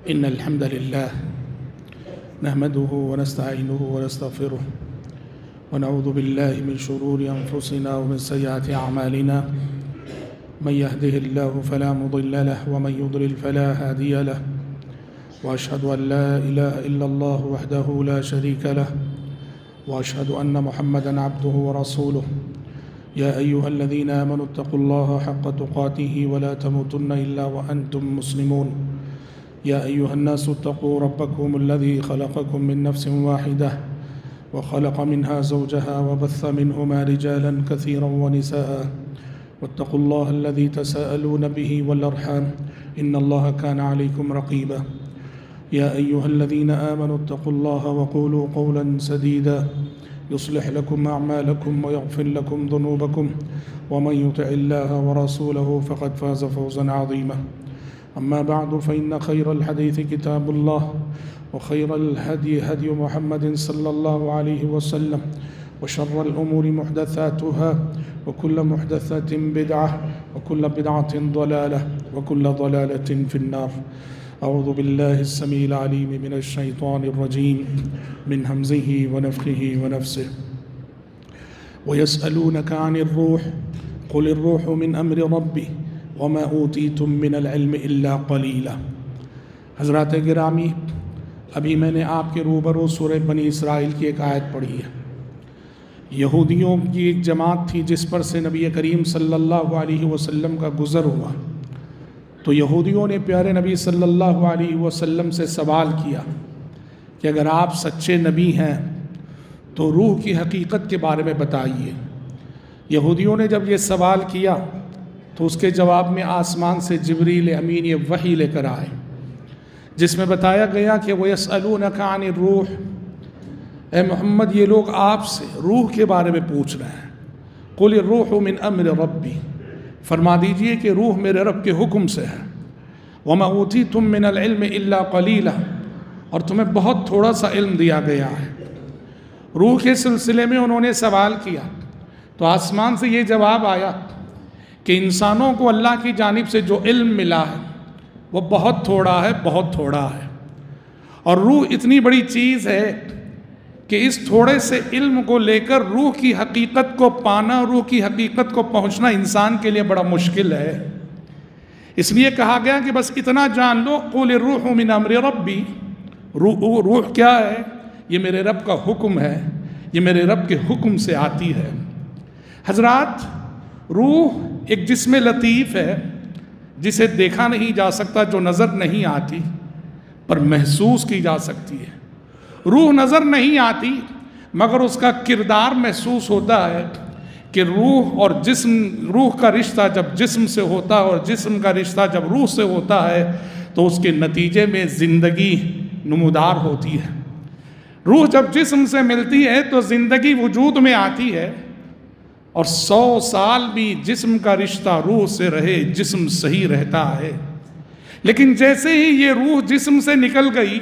إن الحمد لله نحمده ونستعينه ونستغفره ونعوذ بالله من شرور أنفسنا ومن سيئات أعمالنا من يهده الله فلا مضل له ومن يضلل فلا هادي له وأشهد أن لا إله إلا الله وحده لا شريك له وأشهد أن محمدًا عبده ورسوله يا أيها الذين آمنوا اتقوا الله حق تقاته ولا تموتن إلا وأنتم مسلمون يا أيها الناس اتقوا ربكم الذي خلقكم من نفس واحدة وخلق منها زوجها وبث منهما رجالا كثيرا ونساء واتقوا الله الذي تساءلون به والأرحام إن الله كان عليكم رقيبا يا أيها الذين آمنوا اتقوا الله وقولوا قولا سديدا يصلح لكم أعمالكم ويغفر لكم ذنوبكم ومن يطع الله ورسوله فقد فاز فوزا عظيما أما بعد فإن خير الحديث كتاب الله وخير الهدي هدي محمد صلى الله عليه وسلم وشر الأمور محدثاتها وكل محدثة بدعة وكل بدعة ضلالة وكل ضلالة في النار أعوذ بالله السميع العليم من الشيطان الرجيم من همزه ونفخه ونفسه ويسألونك عن الروح قل الروح من أمر ربي وما أوتيتم من العلم إلا قليلا۔ حضرات گرامی، ابھی میں نے آپ کے روبرو سورہ بنی اسرائیل کی ایک آیت پڑھی ہے۔ یہودیوں کی ایک جماعت تھی جس پر سے نبی کریم صلی اللہ علیہ وسلم کا گزر ہوا، تو یہودیوں نے پیارے نبی صلی اللہ علیہ وسلم سے سوال کیا کہ اگر آپ سچے نبی ہیں تو روح کی حقیقت کے بارے میں بتائیے۔ یہودیوں نے جب یہ سوال کیا تو اس کے جواب میں آسمان سے جبریل امین یہ وحی لے کر آئے، جس میں بتایا گیا کہ وَيَسْأَلُونَكَ عَنِ الرُّوحِ، اے محمد یہ لوگ آپ سے روح کے بارے میں پوچھ رہے ہیں۔ قُلِ الرُّوحُ مِنْ أَمْرِ رَبِّي، فرما دیجئے کہ روح میرے رب کے حکم سے ہے۔ وَمَا أُوتِيتُم مِّنَ الْعِلْمِ إِلَّا قَلِيلًا، اور تمہیں بہت تھوڑا سا علم دیا گیا ہے۔ روح کے سلسلے میں انہوں نے سوال کیا تو آسمان سے یہ جواب آیا کہ انسانوں کو اللہ کی جانب سے جو علم ملا ہے وہ بہت تھوڑا ہے، بہت تھوڑا ہے، اور روح اتنی بڑی چیز ہے کہ اس تھوڑے سے علم کو لے کر روح کی حقیقت کو پانا، روح کی حقیقت کو پہنچنا انسان کے لیے بڑا مشکل ہے۔ اس لیے کہا گیا کہ بس اتنا جان لو، قُلِ الرُّوحُ مِنْ أَمْرِ رَبِّي، روح کیا ہے؟ یہ میرے رب کا حکم ہے، یہ میرے رب کے حکم سے آتی ہے۔ حضرات، روح ایک جسم لطیف ہے جسے دیکھا نہیں جا سکتا، جو نظر نہیں آتی پر محسوس کی جا سکتی ہے۔ روح نظر نہیں آتی مگر اس کا کردار محسوس ہوتا ہے کہ روح اور جسم، روح کا رشتہ جب جسم سے ہوتا ہے اور جسم کا رشتہ جب روح سے ہوتا ہے تو اس کے نتیجے میں زندگی نمودار ہوتی ہے۔ روح جب جسم سے ملتی ہے تو زندگی وجود میں آتی ہے، اور 100 سال بھی جسم کا رشتہ روح سے رہے جسم صحیح رہتا ہے۔ لیکن جیسے ہی یہ روح جسم سے نکل گئی،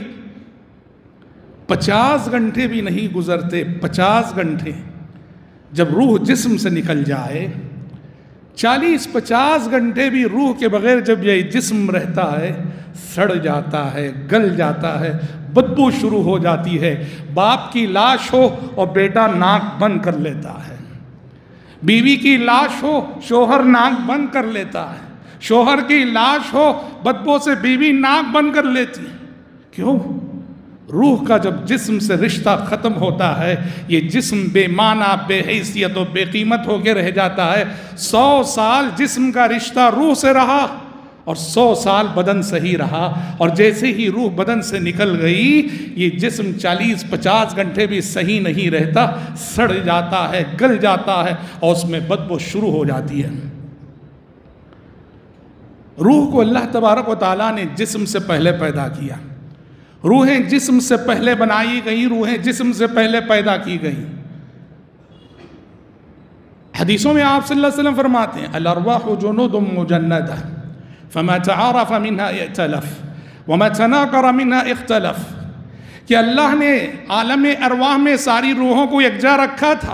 50 گھنٹے بھی نہیں گزرتے، 50 گھنٹے جب روح جسم سے نکل جائے، 40-50 گھنٹے بھی روح کے بغیر جب یہ جسم رہتا ہے، سڑ جاتا ہے، گل جاتا ہے، بدبو شروع ہو جاتی ہے۔ باپ کی لاش ہو اور بیٹا ناک بند کر لیتا ہے، بیوی کی لاش ہو شوہر ناک بند کر لیتا ہے، شوہر کی لاش ہو بدبو سے بیوی ناک بند کر لیتی ہے۔ کیوں؟ روح کا جب جسم سے رشتہ ختم ہوتا ہے، یہ جسم بے معنی، بے حیثیت و بے قیمت ہو کے رہ جاتا ہے۔ 100 سال جسم کا رشتہ روح سے رہا اور 100 سال بدن صحیح رہا، اور جیسے ہی روح بدن سے نکل گئی، یہ جسم 40-50 گھنٹے بھی صحیح نہیں رہتا، سڑ جاتا ہے، گل جاتا ہے، اور اس میں بدبو شروع ہو جاتی ہے۔ روح کو اللہ تبارک و تعالیٰ نے جسم سے پہلے پیدا کیا، روحیں جسم سے پہلے بنائی گئیں، روحیں جسم سے پہلے پیدا کی گئیں۔ حدیثوں میں آپ صلی اللہ علیہ وسلم فرماتے ہیں الارواح جنود مجندہ فما تعارف منها ائتلف وما تناکر منها اختلف، کہ اللہ نے عالم ارواح میں ساری روحوں کو یکجا رکھا تھا،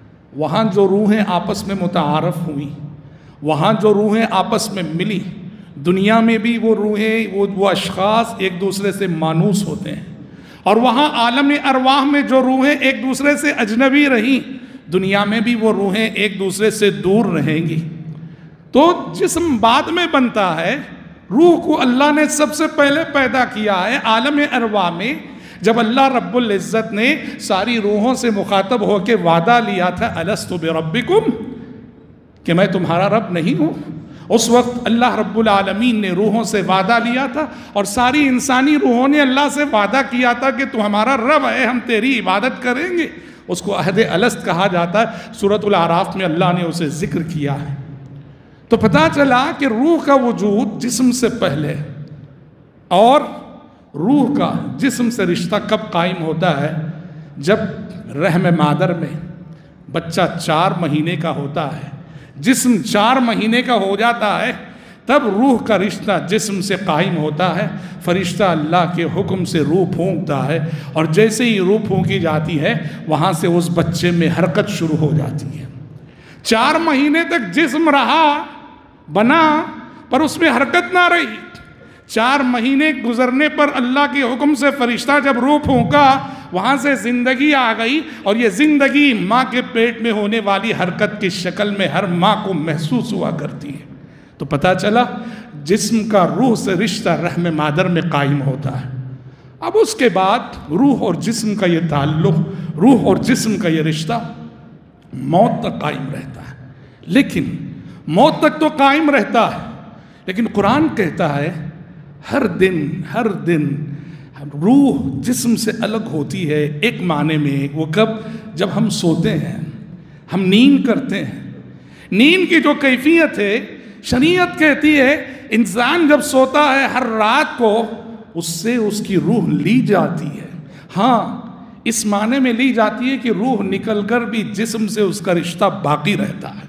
وہاں جو روحیں آپس میں متعارف ہوئیں، وہاں جو روحیں آپس میں ملی، دنیا میں بھی وہ روحیں وہ اشخاص ایک دوسرے سے مانوس ہوتے ہیں، اور وہاں عالم ارواح میں جو روحیں ایک دوسرے سے اجنبی رہیں، دنیا میں بھی وہ روحیں ایک دوسرے سے دور رہیں گی۔ تو جسم بعد میں بنتا ہے، روح کو اللہ نے سب سے پہلے پیدا کیا ہے عالم ارواح میں۔ جب اللہ رب العزت نے ساری روحوں سے مخاطب ہو کے وعدہ لیا تھا الست بربکم، کہ میں تمہارا رب نہیں ہوں، اس وقت اللہ رب العالمین نے روحوں سے وعدہ لیا تھا، اور ساری انسانی روحوں نے اللہ سے وعدہ کیا تھا کہ تو ہمارا رب ہے، ہم تیری عبادت کریں گے۔ اس کو عہد الست کہا جاتا ہے، سورۃ الاعراف میں اللہ نے اسے ذکر کیا ہے۔ تو پتہ چلا کہ روح کا وجود جسم سے پہلے، اور روح کا جسم سے رشتہ کب قائم ہوتا ہے؟ جب رحم مادر میں بچہ 4 مہینے کا ہوتا ہے، جسم 4 مہینے کا ہو جاتا ہے، تب روح کا رشتہ جسم سے قائم ہوتا ہے۔ فرشتہ اللہ کے حکم سے روح پھونکتا ہے، اور جیسے ہی روح پھونکی جاتی ہے وہاں سے اس بچے میں حرکت شروع ہو جاتی ہے۔ 4 مہینے تک جسم رہا، بنا، پر اس میں حرکت نہ رہی۔ 4 مہینے گزرنے پر اللہ کے حکم سے فرشتہ جب روح پھونکا، وہاں سے زندگی آ گئی، اور یہ زندگی ماں کے پیٹ میں ہونے والی حرکت کی شکل میں ہر ماں کو محسوس ہوا کرتی ہے۔ تو پتہ چلا جسم کا روح سے رشتہ رحم مادر میں قائم ہوتا ہے۔ اب اس کے بعد روح اور جسم کا یہ تعلق، روح اور جسم کا یہ رشتہ موت تک قائم رہتا ہے۔ لیکن موت تک تو قائم رہتا ہے، لیکن قرآن کہتا ہے ہر دن روح جسم سے الگ ہوتی ہے۔ ایک معنی میں وہ کب؟ جب ہم سوتے ہیں، ہم نیند کرتے ہیں۔ نیند کی جو کیفیت ہے، شریعت کہتی ہے انسان جب سوتا ہے ہر رات کو اس سے اس کی روح لی جاتی ہے۔ ہاں، اس معنی میں لی جاتی ہے کہ روح نکل کر بھی جسم سے اس کا رشتہ باقی رہتا ہے۔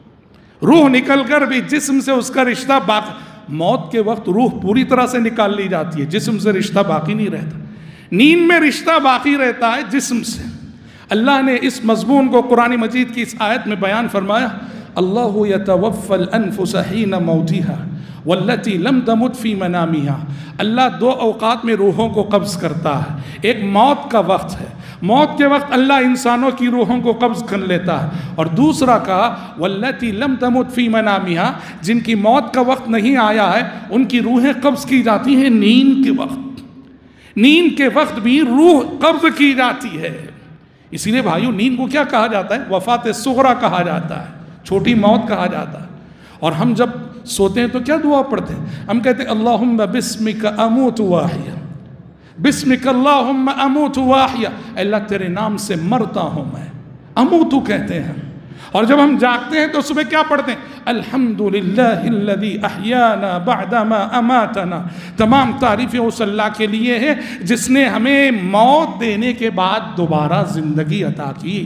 روح نکل کر بھی جسم سے اس کا رشتہ باقی، موت کے وقت روح پوری طرح سے نکال لی جاتی ہے، جسم سے رشتہ باقی نہیں رہتا۔ نیند میں رشتہ باقی رہتا ہے جسم سے۔ اللہ نے اس مضمون کو قرآن مجید کی اس آیت میں بیان فرمایا، اللہ یتوفی الانفس حین موتها واللتی لم تمت فی منامها۔ اللہ 2 اوقات میں روحوں کو قبض کرتا ہے۔ ایک موت کا وقت ہے، موت کے وقت اللہ انسانوں کی روحوں کو قبض کر لیتا ہے، اور دوسرا کہا واللتی لم تمت فی منامها، جن کی موت کا وقت نہیں آیا ہے ان کی روحیں قبض کی جاتی ہیں نیند کے وقت۔ نیند کے وقت بھی روح قبض کی جاتی ہے۔ اسی لیے بھائیو، نیند کو کیا کہا جاتا ہے؟ وفات صغریٰ کہا جاتا ہے، چھوٹی موت کہا جاتا ہے۔ اور ہم جب سوتے ہیں تو کیا دعا پڑھتے ہیں؟ ہم کہتے ہیں اللہم بسمک اموت واحیا، بسمک اللہم اموت واحیا، اللہ تیرے نام سے مرتا ہوں میں، اموتو کہتے ہیں۔ اور جب ہم جاگتے ہیں تو صبح کیا پڑھتے ہیں؟ الحمدللہ الذی احیانا بعدما اماتنا، تمام تعریفیں اس اللہ کے لیے ہیں جس نے ہمیں موت دینے کے بعد دوبارہ زندگی عطا کی۔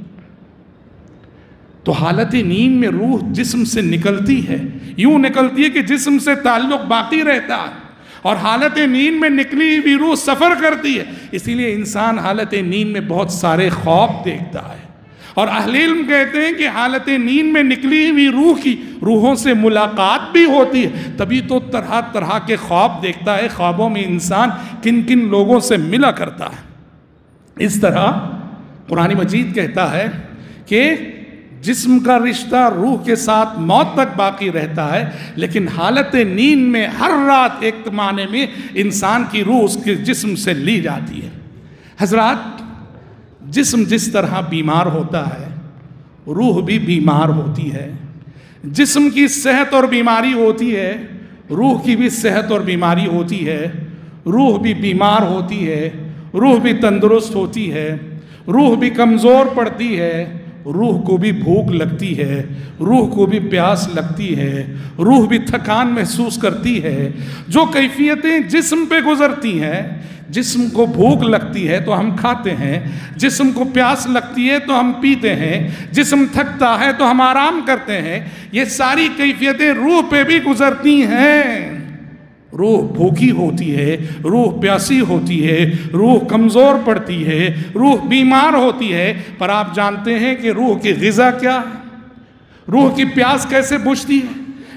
تو حالت نیند میں روح جسم سے نکلتی ہے، یوں نکلتی ہے کہ جسم سے تعلق باقی رہتا ہے، اور حالت نیند میں نکلی ہوئی روح سفر کرتی ہے۔ اسی لیے انسان حالت نیند میں بہت سارے خواب دیکھتا ہے، اور اہل علم کہتے ہیں کہ حالت نیند میں نکلی ہوئی روح کی روحوں سے ملاقات بھی ہوتی ہے، تبھی تو طرح طرح کے خواب دیکھتا ہے۔ خوابوں میں انسان کن کن لوگوں سے ملا کرتا ہے۔ اس طرح قرآن مجید کہتا ہے کہ جسم کا رشتہ روح کے ساتھ موت تک باقی رہتا ہے، لیکن حالت نیند میں ہر رات ایک معنی میں انسان کی روح اس کے جسم سے لی جاتی ہے۔ حضرات، جسم جس طرح بیمار ہوتا ہے روح بھی بیمار ہوتی ہے۔ جسم کی صحت اور بیماری ہوتی ہے، روح کی بھی صحت اور بیماری ہوتی ہے۔ روح بھی بیمار ہوتی ہے، روح بھی تندرست ہوتی ہے، روح بھی کمزور پڑتی ہے، روح کو بھی بھوک لگتی ہے، روح کو بھی پیاس لگتی ہے، روح بھی تھکان محسوس کرتی ہے۔ جو کیفیتیں جسم پہ گزرتی ہیں، جسم کو بھوک لگتی ہے تو ہم کھاتے ہیں، جسم کو پیاس لگتی ہے تو ہم پیتے ہیں، جسم تھکتا ہے تو ہم آرام کرتے ہیں، یہ ساری کیفیتیں روح پہ بھی گزرتی ہیں۔ روح بھوکی ہوتی ہے، روح پیاسی ہوتی ہے، روح کمزور پڑتی ہے، روح بیمار ہوتی ہے، پر آپ جانتے ہیں کہ روح کی غذا کیا ہے؟ روح کی پیاس کیسے بجھتی ہے؟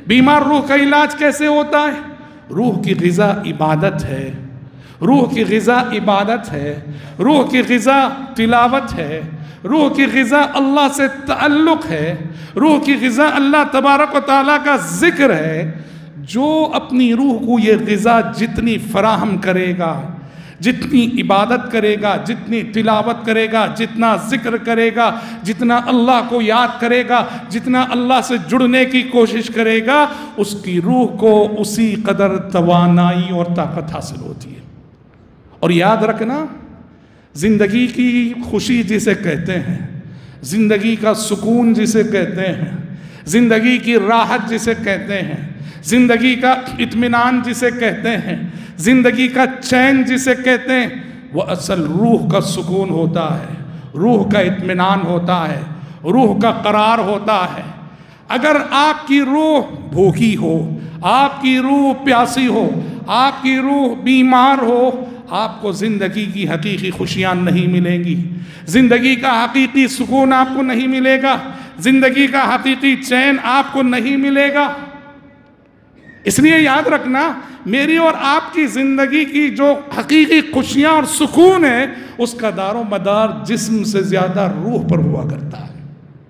بیمار روح کا علاج کیسے ہوتا ہے؟ روح کی غذا عبادت ہے، روح کی غذا عبادت ہے، روح کی غذا تلاوت ہے، روح کی غذا اللہ سے تعلق ہے، روح کی غذا اللہ تبارک و تعالیٰ کا ذکر ہے۔ جو اپنی روح کو یہ غذا جتنی فراہم کرے گا، جتنی عبادت کرے گا، جتنی تلاوت کرے گا، جتنا ذکر کرے گا، جتنا اللہ کو یاد کرے گا، جتنا اللہ سے جڑنے کی کوشش کرے گا، اس کی روح کو اسی قدر توانائی اور طاقت حاصل ہوتی ہے۔ اور یاد رکھنا، زندگی کی خوشی جسے کہتے ہیں، زندگی کا سکون جسے کہتے ہیں، زندگی کی راحت جسے کہتے ہیں، زندگی کا اطمینان جسے کہتے ہیں، زندگی کا چین جسے کہتے ہیں، وہ اصل روح کا سکون ہوتا ہے، روح کا اطمینان ہوتا ہے، روح کا قرار ہوتا ہے۔ اگر آپ کی روح بھوکی ہو، آپ کی روح پیاسی ہو، آپ کی روح بیمار ہو، آپ کو زندگی کی حقیقی خوشیاں نہیں ملیں گی، زندگی کا حقیقی سکون آپ کو نہیں ملے گا، زندگی کا حقیقی چین آپ کو نہیں ملے گا۔ اس لیے یاد رکھنا، میری اور آپ کی زندگی کی جو حقیقی خوشیاں اور سکون ہے، اس کا دار و مدار جسم سے زیادہ روح پر ہوا کرتا ہے۔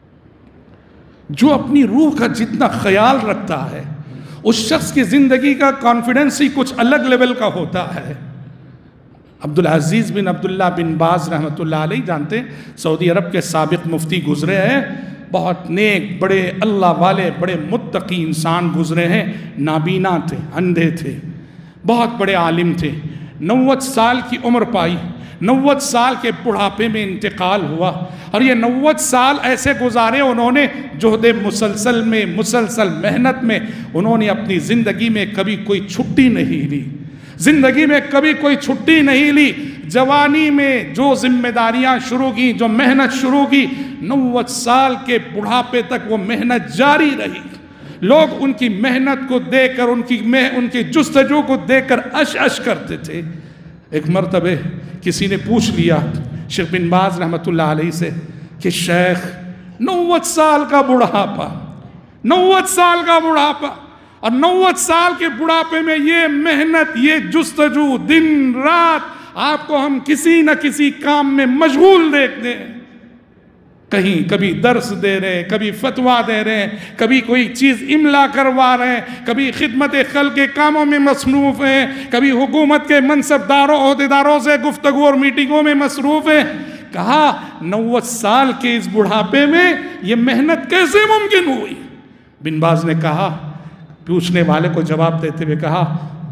جو اپنی روح کا جتنا خیال رکھتا ہے، اس شخص کی زندگی کا کانفیڈنس ہی کچھ الگ لیول کا ہوتا ہے۔ عبدالعزیز بن عبداللہ بن باز رحمۃ اللہ علیہ جانتے ہیں، سعودی عرب کے سابق مفتی گزرے ہیں، بہت نیک، بڑے اللہ والے، بڑے متقی انسان گزرے ہیں، نابینا تھے، اندھے تھے، بہت بڑے عالم تھے، 90 سال کی عمر پائی، 90 سال کے بڑھاپے میں انتقال ہوا، اور یہ 90 سال ایسے گزارے انہوں نے جہد مسلسل میں، مسلسل محنت میں، انہوں نے اپنی زندگی میں کبھی کوئی چھٹی نہیں لی، زندگی میں کبھی کوئی چھٹی نہیں لی۔ جوانی میں جو ذمہ داریاں شروع کی، جو محنت شروع کی، 90 سال کے بڑھاپے تک وہ محنت جاری رہی۔ لوگ ان کی محنت کو دیکھ کر، ان کی جستجو کو دیکھ کر اش کرتے تھے۔ ایک مرتبہ کسی نے پوچھ لیا شیخ بن باز رحمۃ اللہ علیہ سے کہ شیخ 90 سال کا بڑھاپا، 90 سال کا بڑھاپا، اور 90 سال کے بڑھاپے میں یہ محنت، یہ جستجو، دن رات آپ کو ہم کسی نہ کسی کام میں مشغول دیکھتے ہیں، کہیں کبھی درس دے رہے ہیں، کبھی فتویٰ دے رہے ہیں، کبھی کوئی چیز املا کروا رہے ہیں، کبھی خدمت خلق کے کاموں میں مصروف ہیں، کبھی حکومت کے منصبداروں عہدیداروں سے گفتگو اور میٹنگوں میں مصروف ہیں۔ کہا 90 سال کے اس بڑھاپے میں یہ محنت کیسے ممکن ہوئی؟ بن باز نے کہا، پوچھنے والے کو جواب دیتے ہوئے کہا،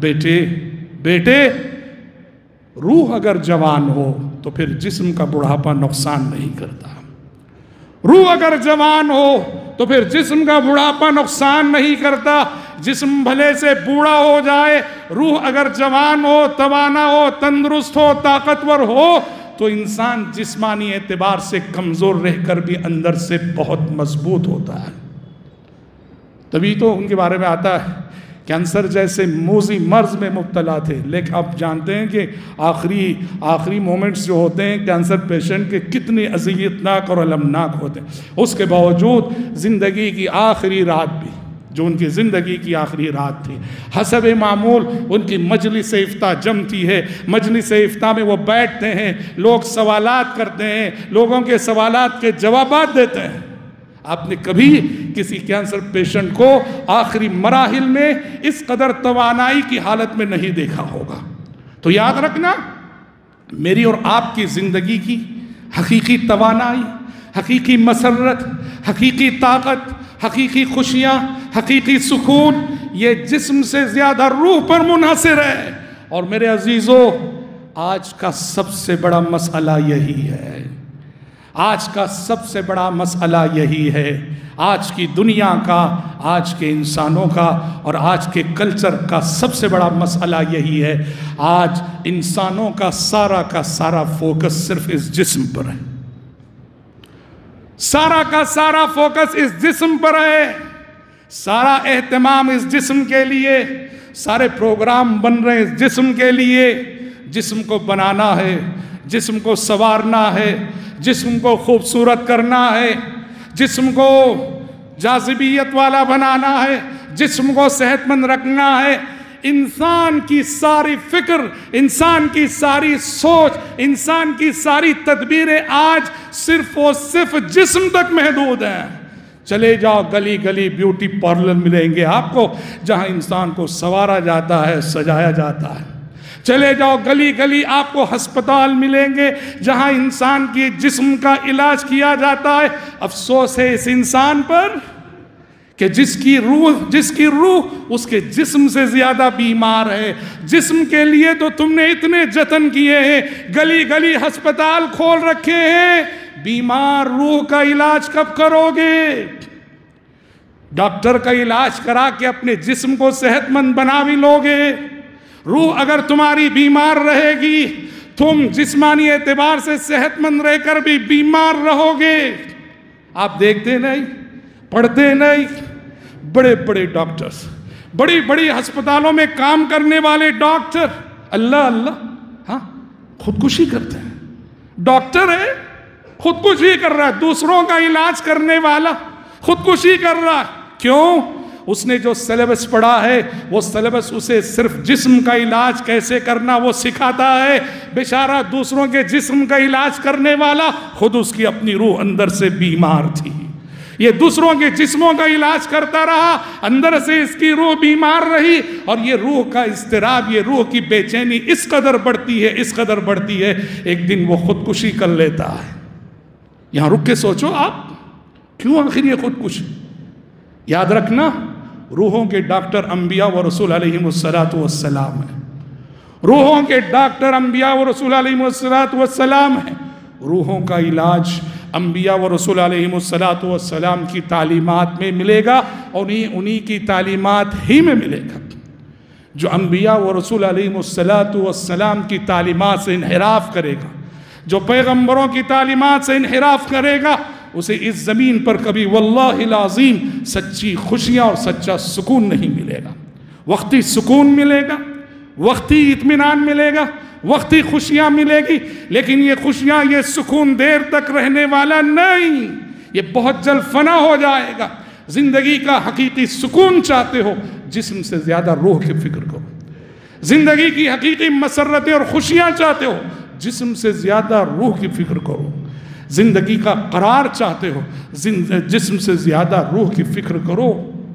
بیٹے روح اگر جوان ہو تو پھر جسم کا بڑھاپا نقصان نہیں کرتا، روح اگر جوان ہو تو پھر جسم کا بڑھاپا نقصان نہیں کرتا۔ جسم بھلے سے بوڑھا ہو جائے، روح اگر جوان ہو، توانا ہو، تندرست ہو، طاقتور ہو، تو انسان جسمانی اعتبار سے کمزور رہ کر بھی اندر سے بہت مضبوط ہوتا ہے۔ تبھی تو ان کے بارے میں آتا ہے کینسر جیسے موذی مرض میں مبتلا تھے، لیکن آپ جانتے ہیں کہ آخری مومنٹس جو ہوتے ہیں کینسر پیشنٹ کے کتنے اذیتناک اور المناک ہوتے ہیں۔ اس کے باوجود زندگی کی آخری رات بھی، جو ان کی زندگی کی آخری رات تھی، حسب معمول ان کی مجلس افتاء جمتی ہے، مجلس افتاء میں وہ بیٹھتے ہیں، لوگ سوالات کرتے ہیں، لوگوں کے سوالات کے جوابات دیتے ہیں۔ آپ نے کبھی کسی کینسر پیشنٹ کو آخری مراحل میں اس قدر توانائی کی حالت میں نہیں دیکھا ہوگا۔ تو یاد رکھنا، میری اور آپ کی زندگی کی حقیقی توانائی، حقیقی مسرت، حقیقی طاقت، حقیقی خوشیاں، حقیقی سکون، یہ جسم سے زیادہ روح پر منحصر ہے۔ اور میرے عزیزو، آج کا سب سے بڑا مسئلہ یہی ہے، آج کا سب سے بڑا مسئلہ یہی ہے، آج کی دنیا کا، آج کے انسانوں کا اور آج کے کلچر کا سب سے بڑا مسئلہ یہی ہے۔ آج انسانوں کا سارا فوکس صرف اس جسم پر ہے، سارا فوکس اس جسم پر ہے، سارا اہتمام اس جسم کے لیے، سارے پروگرام بن رہے ہیں اس جسم کے لیے۔ جسم کو بنانا ہے، جسم کو سنوارنا ہے، جسم کو خوبصورت کرنا ہے، جسم کو جاذبیت والا بنانا ہے، جسم کو صحت مند رکھنا ہے، انسان کی ساری فکر، انسان کی ساری سوچ، انسان کی ساری تدبیریں آج صرف اور صرف جسم تک محدود ہیں۔ چلے جاؤ گلی گلی بیوٹی پارلر ملیں گے آپ کو، جہاں انسان کو سنوارا جاتا ہے، سجایا جاتا ہے۔ چلے جاؤ گلی گلی آپ کو ہسپتال ملیں گے جہاں انسان کی جسم کا علاج کیا جاتا ہے۔ افسوس ہے اس انسان پر کہ جس کی روح اس کے جسم سے زیادہ بیمار ہے۔ جسم کے لیے تو تم نے اتنے جتن کیے ہیں، گلی گلی ہسپتال کھول رکھے ہیں، بیمار روح کا علاج کب کرو گے؟ ڈاکٹر کا علاج کرا کے اپنے جسم کو صحت مند بنا بھی لوگے؟ روح اگر تمہاری بیمار رہے گی، تم جسمانی اعتبار سے صحت مند رہ کر بھی بیمار رہو گے۔ آپ دیکھتے نہیں، پڑھتے نہیں، بڑے بڑے ڈاکٹرز، بڑی بڑی ہسپتالوں میں کام کرنے والے ڈاکٹر، اللہ ہاں خودکشی کرتے ہیں۔ ڈاکٹر ہے، خودکشی کر رہا ہے، دوسروں کا علاج کرنے والا خودکشی کر رہا ہے۔ کیوں؟ اس نے جو سلیبس پڑھا ہے وہ سلیبس اسے صرف جسم کا علاج کیسے کرنا وہ سکھاتا ہے۔ بیچارہ دوسروں کے جسم کا علاج کرنے والا، خود اس کی اپنی روح اندر سے بیمار تھی۔ یہ دوسروں کے جسموں کا علاج کرتا رہا، اندر سے اس کی روح بیمار رہی، اور یہ روح کا اضطراب، یہ روح کی بے چینی اس قدر بڑھتی ہے، ایک دن وہ خودکشی کر لیتا ہے۔ یہاں رک کے سوچو آپ، کیوں آخر یہ خودکشی؟ یاد رکھنا، روحوں کے ڈاکٹر انبیاء و رسول علیہم السلام ہیں۔ روحوں کے ڈاکٹر انبیاء و رسول علیہم السلام ہیں۔ روحوں کا علاج انبیاء و رسول علیہم السلام کی تعلیمات میں ملے گا، اور انہی کی تعلیمات ہی میں ملے گا۔ جو انبیاء و رسول علیہم السلام کی تعلیمات سے انحراف کرے گا، جو پیغمبروں کی تعلیمات سے انحراف کرے گا، اسے اس زمین پر کبھی واللہ العظیم سچی خوشیاں اور سچا سکون نہیں ملے گا۔ وقتی سکون ملے گا، وقتی اطمینان ملے گا، وقتی خوشیاں ملے گی، لیکن یہ خوشیاں، یہ سکون دیر تک رہنے والا نہیں، یہ بہت جلد فنا ہو جائے گا۔ زندگی کا حقیقی سکون چاہتے ہو، جسم سے زیادہ روح کی فکر کرو۔ زندگی کی حقیقی مسرتیں اور خوشیاں چاہتے ہو، جسم سے زیادہ روح کی فکر کرو۔ زندگی کا قرار چاہتے ہو، جسم سے زیادہ روح کی فکر کرو۔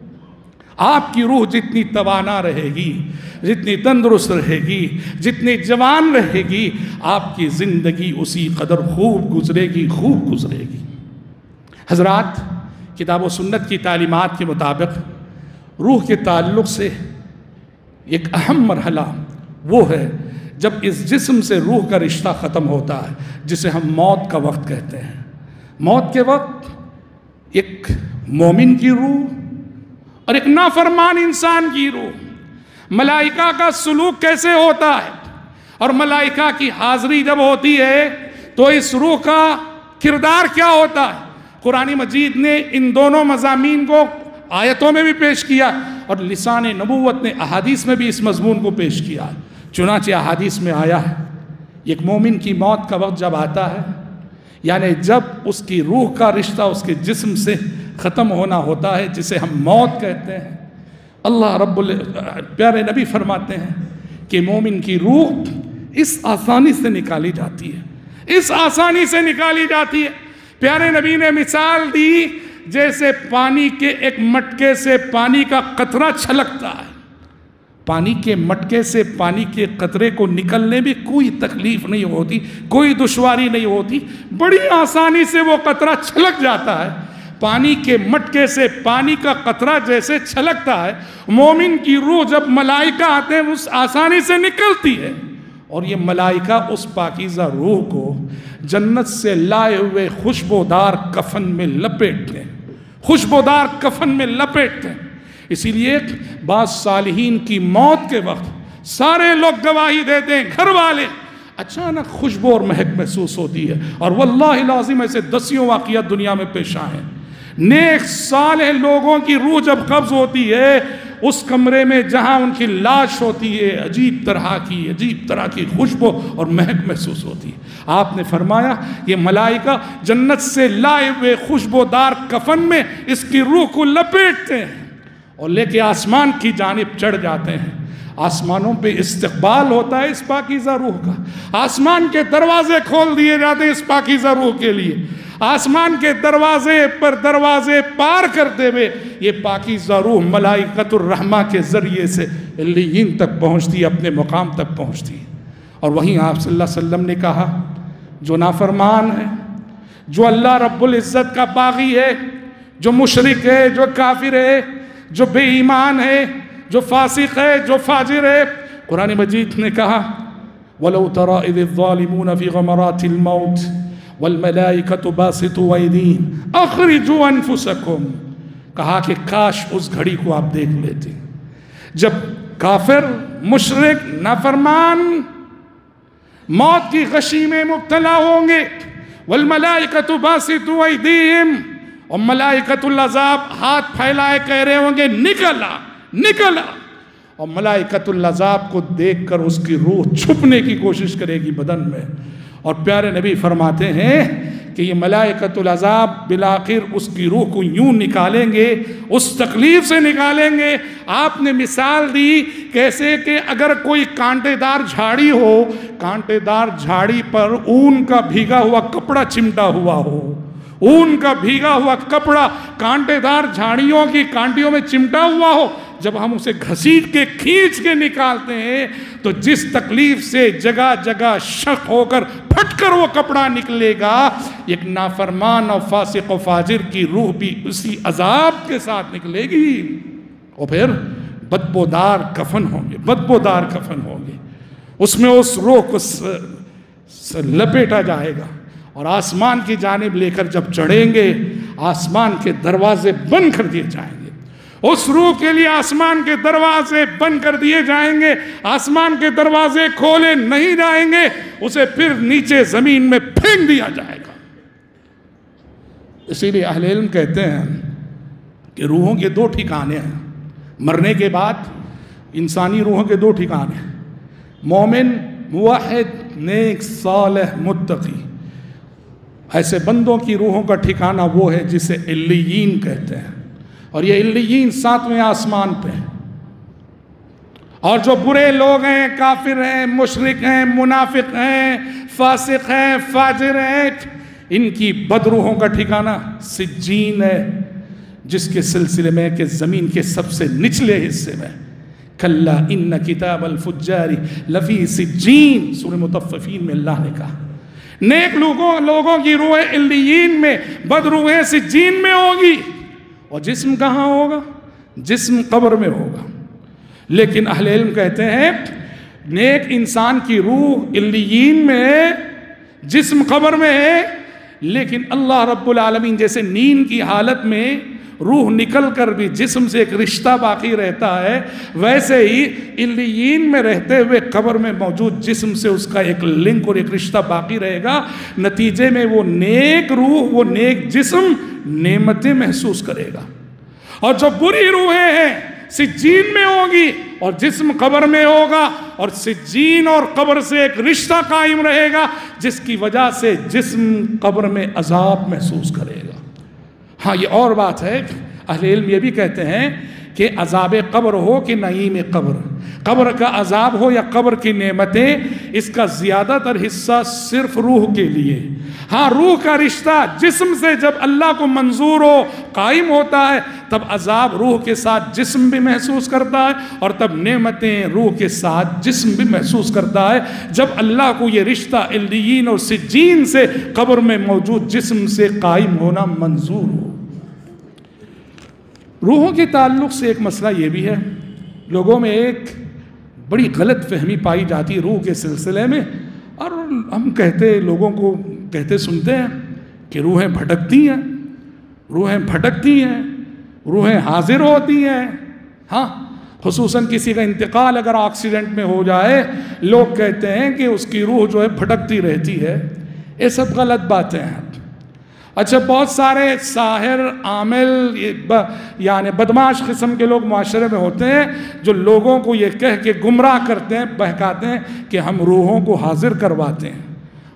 آپ کی روح جتنی توانا رہے گی، جتنی تندرست رہے گی، جتنی جوان رہے گی، آپ کی زندگی اسی قدر خوب گزرے گی۔ حضرات، کتاب و سنت کی تعلیمات کے مطابق روح کے تعلق سے ایک اہم مرحلہ وہ ہے جب اس جسم سے روح کا رشتہ ختم ہوتا ہے، جسے ہم موت کا وقت کہتے ہیں۔ موت کے وقت ایک مومن کی روح اور ایک نافرمان انسان کی روح، ملائکہ کا سلوک کیسے ہوتا ہے، اور ملائکہ کی حاضری جب ہوتی ہے تو اس روح کا کردار کیا ہوتا ہے۔ قرآن مجید نے ان دونوں مضامین کو آیتوں میں بھی پیش کیا، اور لسان نبوت نے احادیث میں بھی اس مضمون کو پیش کیا ہے۔ چنانچہ احادیث میں آیا ہے، ایک مومن کی موت کا وقت جب آتا ہے، یعنی جب اس کی روح کا رشتہ اس کے جسم سے ختم ہونا ہوتا ہے، جسے ہم موت کہتے ہیں، اللہ پیارے نبی فرماتے ہیں کہ مومن کی روح اس آسانی سے نکالی جاتی ہے، پیارے نبی نے مثال دی جیسے پانی کے ایک مٹکے سے پانی کا قطرہ چھلکتا ہے۔ پانی کے مٹکے سے پانی کے قطرے کو نکلنے میں کوئی تکلیف نہیں ہوتی، کوئی دشواری نہیں ہوتی، بڑی آسانی سے وہ قطرہ چھلک جاتا ہے۔ پانی کے مٹکے سے پانی کا قطرہ جیسے چھلکتا ہے، مومن کی روح جب ملائکہ آتے ہیں اس آسانی سے نکلتی ہے، اور یہ ملائکہ اس پاکیزہ روح کو جنت سے لائے ہوئے خوشبودار کفن میں لپیٹتے ہیں۔ اسی لیے بعض صالحین کی موت کے وقت سارے لوگ گواہی دیتے ہیں، گھر والے، اچانک خوشبو اور مہک محسوس ہوتی ہے، اور واللہ العظیم ایسے دسیوں واقعات دنیا میں پیش آئے ہیں۔ نیک صالح لوگوں کی روح جب قبض ہوتی ہے، اس کمرے میں جہاں ان کی لاش ہوتی ہے، عجیب طرح کی خوشبو اور مہک محسوس ہوتی ہے۔ آپ نے فرمایا یہ ملائکہ جنت سے لائے ہوئے خوشبودار کفن میں اس کی روح کو لپیٹتے ہیں، اور لے کے آسمان کی جانب چڑھ جاتے ہیں۔ آسمانوں پہ استقبال ہوتا ہے اس پاکیزہ روح کا، آسمان کے دروازے کھول دیے جاتے ہیں اس پاکیزہ روح کے لیے، آسمان کے دروازے پر دروازے پار کرتے ہوئے یہ پاکیزہ روح ملائکۃ الرحمہ کے ذریعے سے علیین تک پہنچتی ہے، اپنے مقام تک پہنچتی ہے۔ اور وہیں آپ صلی اللہ علیہ وسلم نے کہا جو نافرمان ہے، جو اللہ رب العزت کا باغی ہے، جو مشرک ہے، جو کافر ہے، جو بے ایمان ہے، جو فاسق ہے، جو فاجر ہے، قرآن مجید نے کہا وَلَوْ تَرَى إِذِ الظَّالِمُونَ فِي غَمَرَاتِ الْمَوْتِ وَالْمَلَائِكَةُ بَاسِطُو أَيْدِيهِمْ أَخْرِجُوا أَنفُسَكُمْ، کہا کہ کاش اس گھڑی کو آپ دیکھ لیتے جب کافر، مشرک، نافرمان موت کی غشی میں مبتلا ہوں گے، وَالْمَلَائِكَةُ بَاسِطُو أَيْدِيهِمْ، اور ملائکۃ العذاب ہاتھ پھیلائے کہہ رہے ہوں گے نکلا نکلا، اور ملائکۃ العذاب کو دیکھ کر اس کی روح چھپنے کی کوشش کرے گی بدن میں، اور پیارے نبی فرماتے ہیں کہ یہ ملائکۃ العذاب بالآخر اس کی روح کو یوں نکالیں گے، اس تکلیف سے نکالیں گے۔ آپ نے مثال دی کیسے کہ اگر کوئی کانٹے دار جھاڑی ہو، کانٹے دار جھاڑی پر اون کا بھیگا ہوا کپڑا چمٹا ہوا ہو، اون کا بھیگا ہوا کپڑا کانٹے دار جھاڑیوں کی کانٹیوں میں چمٹا ہوا ہو، جب ہم اسے گھسیٹ کے کھینچ کے نکالتے ہیں تو جس تکلیف سے جگہ جگہ شق ہو کر پھٹ کر وہ کپڑا نکلے گا، ایک نافرمان اور فاسق و فاجر کی روح بھی اسی عذاب کے ساتھ نکلے گی، اور پھر بدبودار کفن ہوں گے، بدبودار کفن ہوں گے، اس میں اس روح کو لپیٹا جائے گا، اور آسمان کی جانب لے کر جب چڑھیں گے آسمان کے دروازے بند کر دیے جائیں گے، اس روح کے لیے آسمان کے دروازے بند کر دیے جائیں گے، آسمان کے دروازے کھولے نہیں جائیں گے، اسے پھر نیچے زمین میں پھینک دیا جائے گا۔ اسی لیے اہل علم کہتے ہیں کہ روحوں کے دو ٹھکانے ہیں، مرنے کے بعد انسانی روحوں کے دو ٹھکانے ہیں، مومن، موحد، نیک، صالح، متقی، ایسے بندوں کی روحوں کا ٹھکانہ وہ ہے جسے علیین کہتے ہیں، اور یہ علیین 7ویں آسمان پہ ہیں، اور جو برے لوگ ہیں، کافر ہیں، مشرک ہیں، منافق ہیں، فاسق ہیں، فاجر ہیں، ان کی بدروحوں کا ٹھکانہ سجین ہے، جس کے سلسلے میں کہ زمین کے سب سے نچلے حصے میں کلا ان کتاب الفجار لفی سجین، سورہ مطففین میں اللہ نے کہا نیک لوگوں کی روح علیین میں، بد روحیں سجین میں ہوگی، اور جسم کہاں ہوگا؟ جسم قبر میں ہوگا۔ لیکن اہل علم کہتے ہیں نیک انسان کی روح علیین میں، جسم قبر میں ہے، لیکن اللہ رب العالمین جیسے نیند کی حالت میں روح نکل کر بھی جسم سے ایک رشتہ باقی رہتا ہے، ویسے ہی علیین میں رہتے ہوئے قبر میں موجود جسم سے اس کا ایک لنک اور ایک رشتہ باقی رہے گا، نتیجے میں وہ نیک روح، وہ نیک جسم نعمتیں محسوس کرے گا، اور جو بری روحیں ہیں سجین میں ہوگی اور جسم قبر میں ہوگا، اور سجین اور قبر سے ایک رشتہ قائم رہے گا جس کی وجہ سے جسم قبر میں عذاب محسوس کرے گا۔ ہاں یہ اور بات ہے، اہل علم یہ بھی کہتے ہیں کہ عذاب قبر ہو کہ نعیم قبر، قبر کا عذاب ہو یا قبر کی نعمتیں، اس کا زیادہ تر حصہ صرف روح کے لیے۔ ہاں روح کا رشتہ جسم سے جب اللہ کو منظور ہو، قائم ہوتا ہے، تب عذاب روح کے ساتھ جسم بھی محسوس کرتا ہے، اور تب نعمتیں روح کے ساتھ جسم بھی محسوس کرتا ہے، جب اللہ کو یہ رشتہ علیین اور سجین سے قبر میں موجود جسم سے قائم ہونا منظور ہو۔ روحوں کے تعلق سے ایک مسئلہ یہ بھی ہے، لوگوں میں ایک بڑی غلط فہمی پائی جاتی روح کے سلسلے میں، اور ہم لوگوں کو کہتے سنتے ہیں کہ روحیں بھٹکتی ہیں، روحیں بھٹکتی ہیں، روحیں حاضر ہوتی ہیں۔ ہاں خصوصاً کسی کا انتقال اگر ایکسیڈنٹ میں ہو جائے، لوگ کہتے ہیں کہ اس کی روح جو ہے بھٹکتی رہتی ہے، یہ سب غلط باتیں ہیں۔ اچھا بہت سارے ساحر، عامل، یعنی بدماش قسم کے لوگ معاشرے میں ہوتے ہیں جو لوگوں کو یہ کہہ کے گمراہ کرتے ہیں، بہکاتے ہیں کہ ہم روحوں کو حاضر کرواتے ہیں،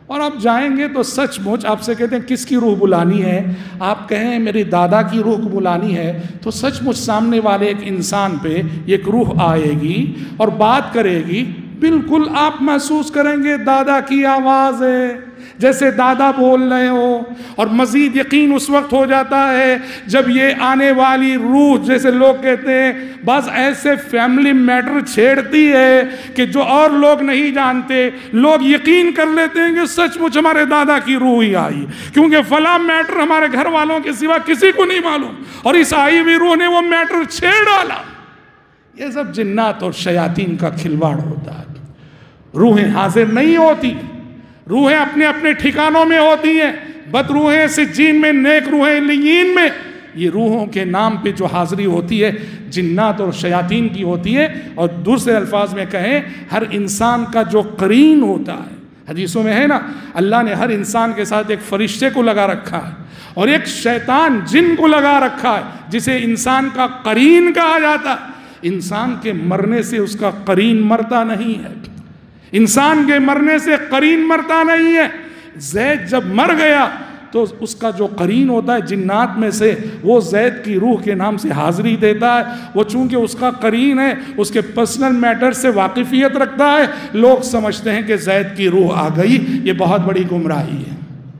اور آپ جائیں گے تو سچ مچ آپ سے کہتے ہیں کس کی روح بلانی ہے، آپ کہیں میری دادا کی روح بلانی ہے، تو سچ مچ سامنے والے ایک انسان پہ ایک روح آئے گی اور بات کرے گی، بالکل آپ محسوس کریں گے دادا کی آواز ہے، جیسے دادا بول رہے ہو۔ اور مزید یقین اس وقت ہو جاتا ہے جب یہ آنے والی روح، جیسے لوگ کہتے ہیں، بعض ایسے فیملی میٹر چھیڑتی ہے کہ جو اور لوگ نہیں جانتے، لوگ یقین کر لیتے ہیں کہ سچ مچ ہمارے دادا کی روح ہی آئی، کیونکہ فلاں میٹر ہمارے گھر والوں کے سوا کسی کو نہیں معلوم، اور اس آئی ہوئی روح نے وہ میٹر چھیڑ ڈالا۔ یہ سب جنات اور شیاطین کا کھلواڑ ہوتا ہے۔ روحیں حاضر نہیں ہوتی، روحیں اپنے اپنے ٹھکانوں میں ہوتی ہیں، بد روحیں سجین میں، نیک روحیں علیین میں۔ یہ روحوں کے نام پہ جو حاضری ہوتی ہے جنات اور شیاطین کی ہوتی ہے، اور دوسرے الفاظ میں کہیں ہر انسان کا جو قرین ہوتا ہے، حدیثوں میں ہے نا، اللہ نے ہر انسان کے ساتھ ایک فرشتے کو لگا رکھا ہے اور ایک شیطان جن کو لگا رکھا ہے جسے انسان کا قرین کہا جاتا ہے۔ انسان کے مرنے سے اس کا قرین مرتا نہیں ہے، انسان کے مرنے سے قرین مرتا نہیں ہے۔ زید جب مر گیا تو اس کا جو قرین ہوتا ہے جنات میں سے، وہ زید کی روح کے نام سے حاضری دیتا ہے۔ وہ چونکہ اس کا قرین ہے، اس کے پرسنل میٹر سے واقفیت رکھتا ہے، لوگ سمجھتے ہیں کہ زید کی روح آ گئی۔ یہ بہت بڑی گمراہی ہے۔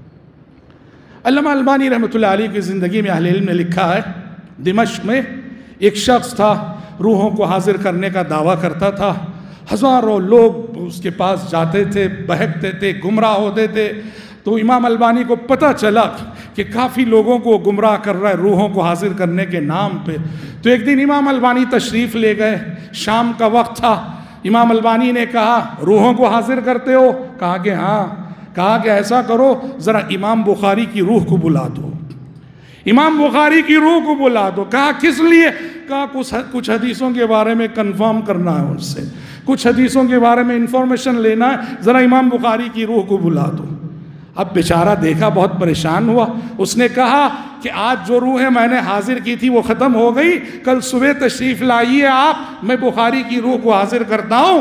علامہ البانی رحمۃ اللہ علیہ کی زندگی میں اہل علم نے لکھا ہے، دمشق میں ایک شخص تھا، روحوں کو حاضر کرنے کا دعویٰ کرتا تھا، ہزاروں لوگ اس کے پاس جاتے تھے، بہکتے تھے، گمراہ ہوتے تھے۔ تو امام البانی کو پتہ چلا کہ کافی لوگوں کو گمراہ کر رہا ہے روحوں کو حاضر کرنے کے نام پہ۔ تو ایک دن امام البانی تشریف لے گئے، شام کا وقت تھا۔ امام البانی نے کہا روحوں کو حاضر کرتے ہو؟ کہا کہ ہاں۔ کہا کہ ایسا کرو، ذرا امام بخاری کی روح کو بلا دو، امام بخاری کی روح کو بلا دو۔ کہا کس لیے؟ کہا کچھ حدیثوں کے بارے میں کنفرم کرنا ہے ان سے، کچھ حدیثوں کے بارے میں انفارمیشن لینا ہے، ذرا امام بخاری کی روح کو بلا دو۔ اب بیچارہ دیکھا، بہت پریشان ہوا۔ اس نے کہا کہ آج جو روحیں میں نے حاضر کی تھی وہ ختم ہو گئی، کل صبح تشریف لائیے آپ، میں بخاری کی روح کو حاضر کرتا ہوں۔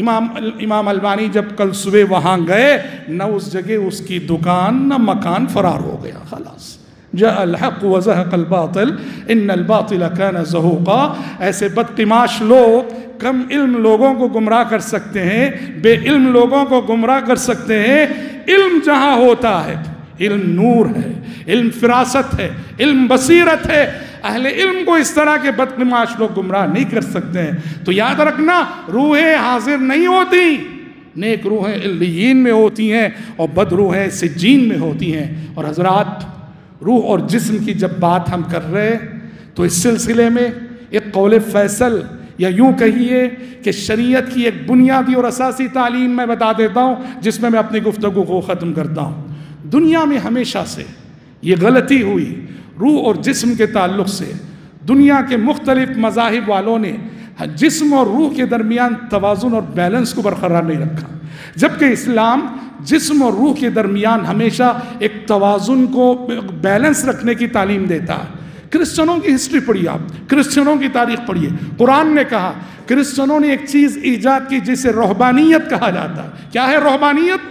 امام البانی جب کل صبح وہاں گئے، نہ اس جگہ اس کی دکان نہ مکان، فرار ہو گیا، خلاص۔ جاء الحق وزهق الباطل ان الباطل كان زهوقا۔ ایسے بدقماش لوگ کم علم لوگوں کو گمراہ کر سکتے ہیں، بے علم لوگوں کو گمراہ کر سکتے ہیں۔ علم جہاں ہوتا ہے، علم نور ہے، علم فراست ہے، علم بصیرت ہے، اہل علم کو اس طرح کے بدقماش لوگ گمراہ نہیں کر سکتے ہیں۔ تو یاد رکھنا، روحیں حاضر نہیں ہوتی، نیک روحیں علیین میں ہوتی ہیں اور بد روحیں سجین میں ہوتی ہیں۔ اور حضرات، روح اور جسم کی جب بات ہم کر رہے ہیں تو اس سلسلے میں ایک قول فیصل، یا یوں کہیے کہ شریعت کی ایک بنیادی اور اساسی تعلیم میں بتا دیتا ہوں، جس میں اپنی گفتگو کو ختم کرتا ہوں۔ دنیا میں ہمیشہ سے یہ غلطی ہوئی روح اور جسم کے تعلق سے، دنیا کے مختلف مذاہب والوں نے جسم اور روح کے درمیان توازن اور بیلنس کو برقرار نہیں رکھا، جبکہ اسلام جسم اور روح کے درمیان ہمیشہ ایک توازن کو بیلنس رکھنے کی تعلیم دیتا ہے۔ کرسچنوں کی ہسٹری پڑھیے، آپ کرسچنوں کی تاریخ پڑھیے، قرآن نے کہا کرسچنوں نے ایک چیز ایجاد کی جسے روحانیت کہا جاتا ہے۔ کیا ہے روحانیت؟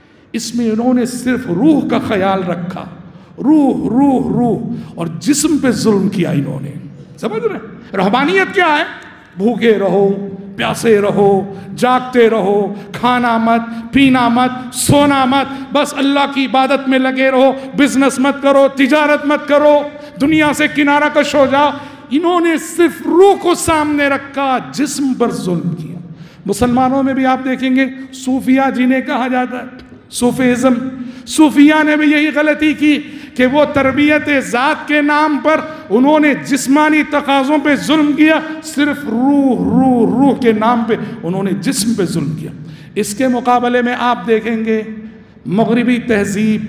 اس میں انہوں نے صرف روح کا خیال رکھا، روح روح روح، اور جسم پہ ظلم کیا انہوں نے۔ سمجھ رہے؟ روحانیت کیا ہے؟ بھوکے رہو، پیاسے رہو، جاگتے رہو، کھانا مت، پینا مت، سونا مت، بس اللہ کی عبادت میں لگے رہو، بزنس مت کرو، تجارت مت کرو، دنیا سے کنارہ کش ہو جاؤ۔ انہوں نے صرف روح کو سامنے رکھا، جسم پر ظلم کیا۔ مسلمانوں میں بھی آپ دیکھیں گے صوفیہ جنہیں کہا جاتا ہے، صوفیزم، صوفیہ نے بھی یہی غلطی کی کہ وہ تربیت ذات کے نام پر انہوں نے جسمانی تقاضوں پہ ظلم کیا، صرف روح روح روح کے نام پہ انہوں نے جسم پہ ظلم کیا۔ اس کے مقابلے میں آپ دیکھیں گے مغربی تہذیب،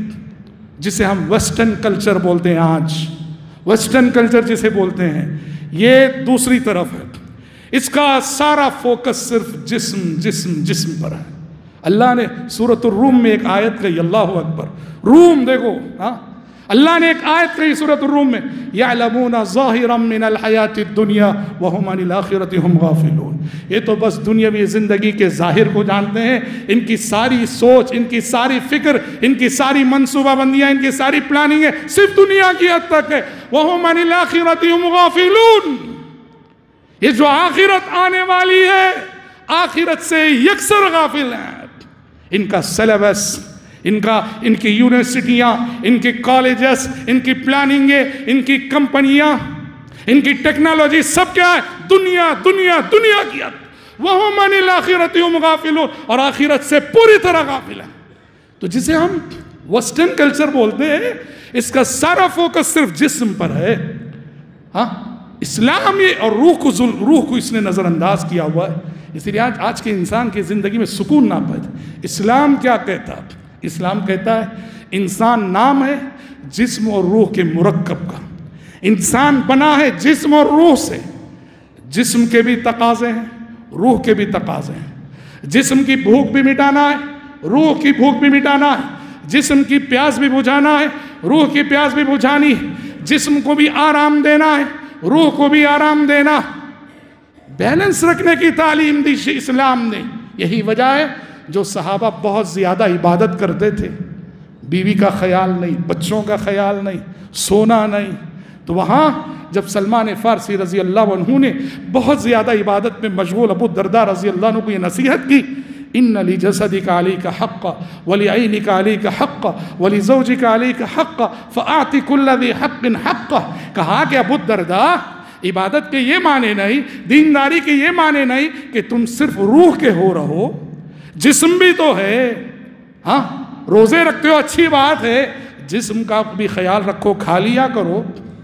جسے ہم ویسٹرن کلچر بولتے ہیں، آج ویسٹرن کلچر جسے بولتے ہیں، یہ دوسری طرف ہے۔ اس کا سارا فوکس صرف جسم جسم جسم پر ہے۔ اللہ نے سورۃ الروم میں ایک آیت کہی، اللہ اکبر، روم دیکھو، ہاں اللہ نے ایک آیت کہی سورۃ الروم میں، یعلمون ظاہرا من الحیات الدنیا وہم عن الآخرۃ ہم غافلون، یہ تو بس دنیاوی زندگی کے ظاہر کو جانتے ہیں، ان کی ساری سوچ، ان کی ساری فکر، ان کی ساری منصوبہ بندیاں، ان کی ساری پلاننگ صرف دنیا کی حد تک ہے، وہم عن الآخرۃ ہم غافلون، یہ جو آخرت آنے والی ہے آخرت سے یکسر غافل ہیں۔ ان کا سلیبس، ان کی یونیورسٹیاں، ان کی کالجز، ان کی پلاننگیں، ان کی کمپنیاں، ان کی ٹیکنالوجی، سب کیا ہے؟ دنیا دنیا دنیا کی حد، وَهُمْ عَنِ الْآخِرَةِ هُمْ غَافِلُونَ، اور آخرت سے پوری طرح غافل ہیں۔ تو جسے ہم ویسٹرن کلچر بولتے ہیں، اس کا سارا فوکس صرف جسم پر ہے۔ ہاں، اسلام یہ اور روح کو اس نے نظر انداز کیا ہوا ہے، اس لیے آج کے انسان کی زندگی میں سکون نہ پائے۔ اسلام کیا کہتا ہے؟ اسلام کہتا ہے انسان نام ہے جسم اور روح کے مرکب کا، انسان بنا ہے جسم اور روح سے، جسم کے بھی تقاضے ہیں، روح کے بھی تقاضے ہیں، جسم کی بھوک بھی مٹانا ہے، روح کی بھوک بھی مٹانا ہے، جسم کی پیاس بھی بجھانا ہے، روح کی پیاس بھی بجھانی ہے، جسم کو بھی آرام دینا ہے، روح کو بھی آرام دینا، بیلنس رکھنے کی تعلیم دی اسلام نے۔ یہی وجہ ہے جو صحابہ بہت زیادہ عبادت کرتے تھے، بیوی کا خیال نہیں، بچوں کا خیال نہیں، سونا نہیں، تو وہاں جب سلمان فارسی رضی اللہ عنہ نے بہت زیادہ عبادت میں مشغول ابو الدرداء رضی اللہ عنہ کو یہ نصیحت کی، ان لجسدک علیک حقا ولعینک علیک حقا ولزوجک علیک حقا فاعط کل ذی حق حقا، کہا کہ ابو الدرداء عبادت کے یہ معنی نہیں، دینداری کے یہ معنی نہیں کہ تم صرف روح کے ہو رہو، جسم بھی تو ہے۔ ہاں، روزے رکھتے ہو اچھی بات ہے، جسم کا بھی خیال رکھو، کھا لیا کرو۔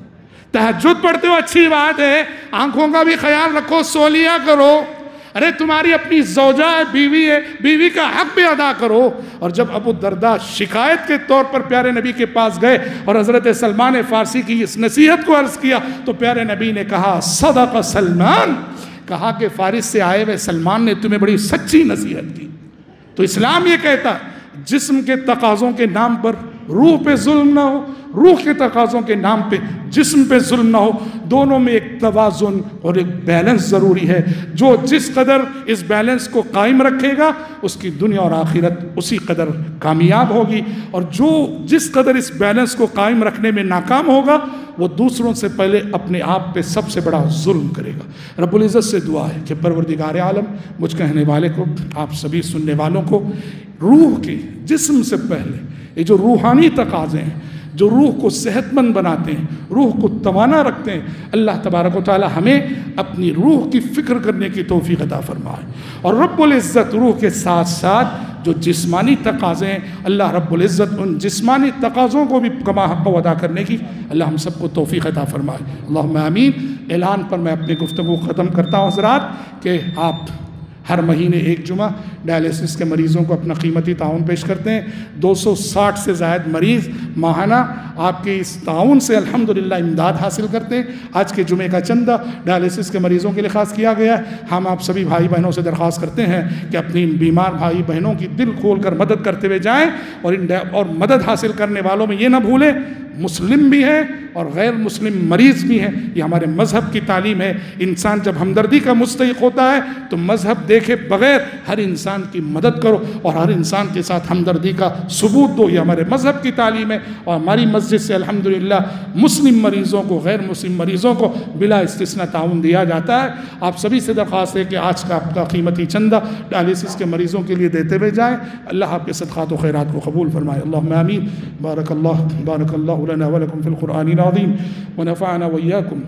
تہجد پڑھتے ہو اچھی بات ہے، آنکھوں کا بھی خیال رکھو، سو لیا کرو۔ ارے تمہاری اپنی زوجہ ہے، بیوی ہے، بیوی کا حق بھی ادا کرو۔ اور جب ابو الدرداء شکایت کے طور پر پیارے نبی کے پاس گئے اور حضرت سلمان فارسی کی اس نصیحت کو عرض کیا تو پیارے نبی نے کہا صدق سلمان، کہا کہ فارس سے آئے ہوئے سلمان نے تمہیں بڑی سچی نصیحت کی۔ تو اسلام یہ کہتا جسم کے تقاضوں کے نام پر روح پہ ظلم نہ ہو، روح کے تقاضوں کے نام پہ جسم پہ ظلم نہ ہو، دونوں میں ایک توازن اور ایک بیلنس ضروری ہے۔ جو جس قدر اس بیلنس کو قائم رکھے گا اس کی دنیا اور آخرت اسی قدر کامیاب ہوگی، اور جو جس قدر اس بیلنس کو قائم رکھنے میں ناکام ہوگا وہ دوسروں سے پہلے اپنے آپ پہ سب سے بڑا ظلم کرے گا۔ رب العزت سے دعا ہے کہ پروردگار عالم مجھ کہنے والے کو، آپ سبھی سننے والوں کو روح کے جسم سے پہلے یہ جو روحانی تقاضے ہیں، جو روح کو صحت مند بناتے ہیں، روح کو توانا رکھتے ہیں، اللہ تبارک و تعالی ہمیں اپنی روح کی فکر کرنے کی توفیق عطا فرمائے۔ اور رب العزت روح کے ساتھ ساتھ جو جسمانی تقاضے ہیں، اللہ رب العزت ان جسمانی تقاضوں کو بھی کما حق ادا کرنے کی اللہ ہم سب کو توفیق عطا فرمائے۔ اللہم آمین۔ اعلان پر میں اپنی گفتگو ختم کرتا ہوں حضرات کہ آپ ہر مہینے ایک جمعہ ڈائلیسس کے مریضوں کو اپنا قیمتی تعاون پیش کرتے ہیں۔ 260 سے زائد مریض ماہانہ آپ کے اس تعاون سے الحمدللہ امداد حاصل کرتے ہیں۔ آج کے جمعے کا چندہ ڈائلیسس کے مریضوں کے لیے خاص کیا گیا ہے۔ ہم آپ سبھی بھائی بہنوں سے درخواست کرتے ہیں کہ اپنی ان بیمار بھائی بہنوں کی دل کھول کر مدد کرتے ہوئے جائیں، اور مدد حاصل کرنے والوں میں یہ نہ بھولیں مسلم بھی ہیں اور غیر مسلم مریض بھی ہیں۔ یہ ہمارے مذہب کی تعلیم ہے۔ انسان جب ہمدردی کا مستحق ہوتا ہے تو مذہب دیکھے بغیر ہر انسان کی مدد کرو اور ہر انسان کے ساتھ ہمدردی کا ثبوت دو، یہ ہمارے مذہب کی تعلیم ہے۔ اور ہماری مسجد سے الحمدللہ مسلم مریضوں کو، غیر مسلم مریضوں کو بلا استثناء تعاون دیا جاتا ہے۔ آپ سبھی سے درخواست ہے کہ آج کا آپ کا قیمتی چندہ ڈائلیسس کے مریضوں کے لیے دیتے ہوئے جائیں۔ اللہ آپ کے صدقات و خیرات کو قبول فرمائے۔ اللہم آمین۔ بارک اللہ لنا ولکم فی القرآن العظیم ونفعنا وإياكم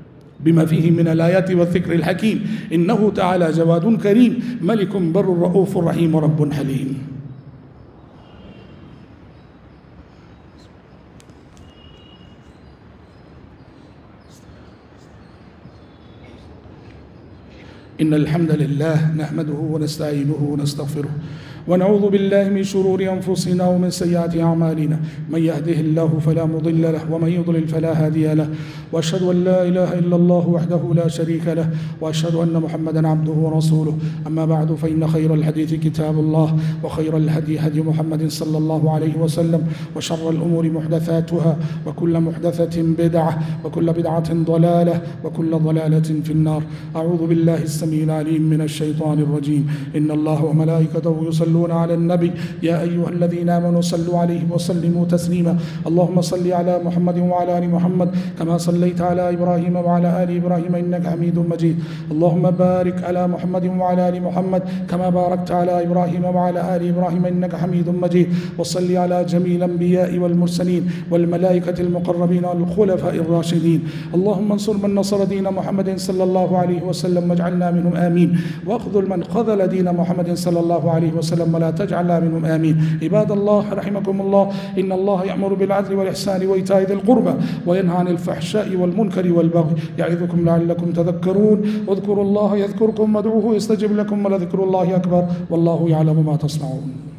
بما فيه من الآيات والذكر الحكيم إنه تعالى جواد كريم ملك بر رؤوف رحيم ورب حليم. إن الحمد لله نحمده ونستعينه ونستغفره ونعوذ بالله من شرور أنفسنا ومن سيئات أعمالنا من يهده الله فلا مضل له ومن يضلل فلا هادي له وأشهد أن لا إله إلا الله وحده لا شريك له وأشهد أن محمدا عبده ورسوله أما بعد فإن خير الحديث كتاب الله وخير الهدي هدي محمد صلى الله عليه وسلم وشر الأمور محدثاتها وكل محدثة بدعة وكل بدعة ضلالة وكل ضلالة في النار. أعوذ بالله السميع العليم من الشيطان الرجيم. إن الله وملائكته يصلون على النبي يا أيها الذين آمنوا صلوا عليه وسلموا تسليما. اللهم صل على محمد وعلى آل محمد كما صليت على إبراهيم وعلى آل إبراهيم إنك حميد مجيد. اللهم بارك على محمد وعلى آل محمد كما باركت على إبراهيم وعلى آل إبراهيم إنك حميد مجيد. وصل على جميع الأنبياء والمرسلين والملائكة المقربين والخلفاء الراشدين. اللهم انصر من نصر دين محمد صلى الله عليه وسلم واجعلنا منهم آمين، واخذل من خذل دين محمد صلى الله عليه وسلم ولا تجعلنا منهم آمين. عباد الله رحمكم الله، إن الله يأمر بالعدل والإحسان وإيتاء ذي القربى وينهى عن الفحشاء والمنكر والبغي يعظكم لعلكم تذكرون. اذكروا الله يذكركم وادعوه يستجب لكم ولذكر الله أكبر والله يعلم ما تصنعون.